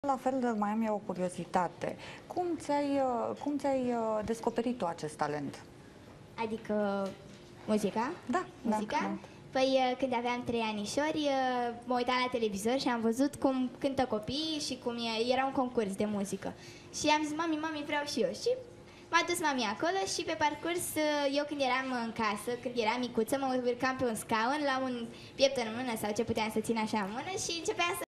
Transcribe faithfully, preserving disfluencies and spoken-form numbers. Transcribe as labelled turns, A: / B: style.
A: La fel, mai am eu o curiozitate. Cum ți-ai cum ți-ai descoperit tu acest talent?
B: Adică muzica?
A: Da,
B: Muzica?
A: Da.
B: Păi când aveam trei anișori, mă uitam la televizor și am văzut cum cântă copiii și cum e, era un concurs de muzică. Și am zis, mami, mami, vreau și eu. Și m-a dus mami acolo și pe parcurs, eu când eram în casă, când eram micuță, mă urcam pe un scaun, la un piept în mână sau ce puteam să țin așa în mână și începeam să